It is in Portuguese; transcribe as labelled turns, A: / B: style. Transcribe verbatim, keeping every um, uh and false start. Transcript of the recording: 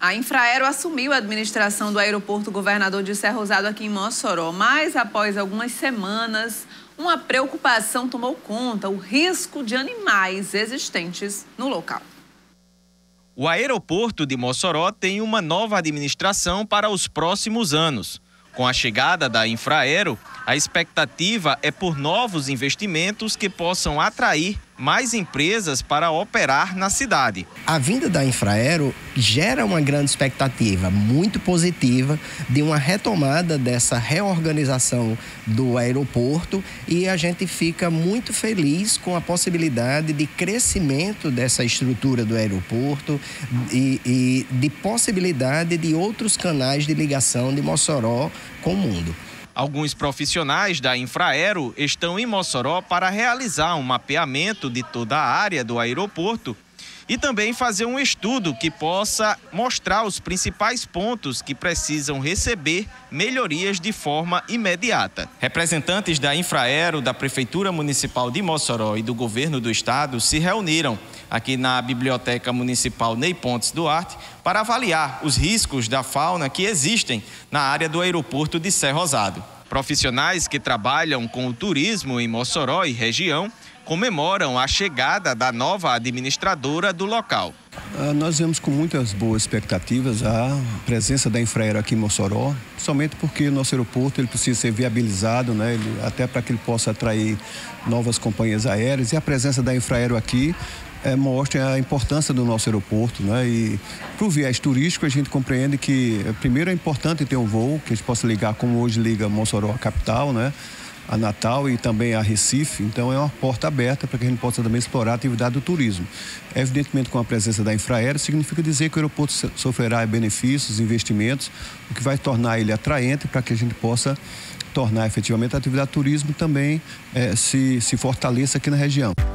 A: A Infraero assumiu a administração do aeroporto Governador de Cerrosado aqui em Mossoró, mas após algumas semanas, uma preocupação tomou conta, o risco de animais existentes no local.
B: O aeroporto de Mossoró tem uma nova administração para os próximos anos. Com a chegada da Infraero, a expectativa é por novos investimentos que possam atrair mais empresas para operar na cidade.
C: A vinda da Infraero gera uma grande expectativa muito positiva de uma retomada dessa reorganização do aeroporto e a gente fica muito feliz com a possibilidade de crescimento dessa estrutura do aeroporto e, e de possibilidade de outros canais de ligação de Mossoró com o mundo.
B: Alguns profissionais da Infraero estão em Mossoró para realizar um mapeamento de toda a área do aeroporto e também fazer um estudo que possa mostrar os principais pontos que precisam receber melhorias de forma imediata. Representantes da Infraero, da Prefeitura Municipal de Mossoró e do Governo do Estado se reuniram aqui na Biblioteca Municipal Ney Pontes Duarte para avaliar os riscos da fauna que existem na área do aeroporto de Cerrosado. Profissionais que trabalham com o turismo em Mossoró e região comemoram a chegada da nova administradora do local.
D: Nós vemos com muitas boas expectativas a presença da Infraero aqui em Mossoró, somente porque o nosso aeroporto ele precisa ser viabilizado, né, ele, até para que ele possa atrair novas companhias aéreas, e a presença da Infraero aqui é, mostra a importância do nosso aeroporto, né, e para o viés turístico a gente compreende que primeiro é importante ter um voo que a gente possa ligar como hoje liga Mossoró à capital, né, a Natal e também a Recife, então é uma porta aberta para que a gente possa também explorar a atividade do turismo. Evidentemente, com a presença da Infraero, significa dizer que o aeroporto sofrerá benefícios, investimentos, o que vai tornar ele atraente para que a gente possa tornar efetivamente a atividade do turismo também é, se, se fortaleça aqui na região.